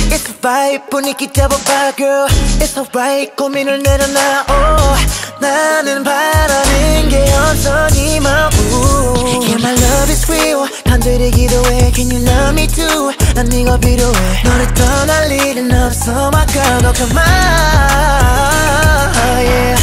It's alright 분위기 잡아봐 girl It's alright 고민을 내려놔 나는 바라는 게 없어 네 마음 Yeah my love is real 간절히기도 해 Can you love me too 난 네가 필요해 너를 떠날 일은 없어 my girl 걱정 마 yeah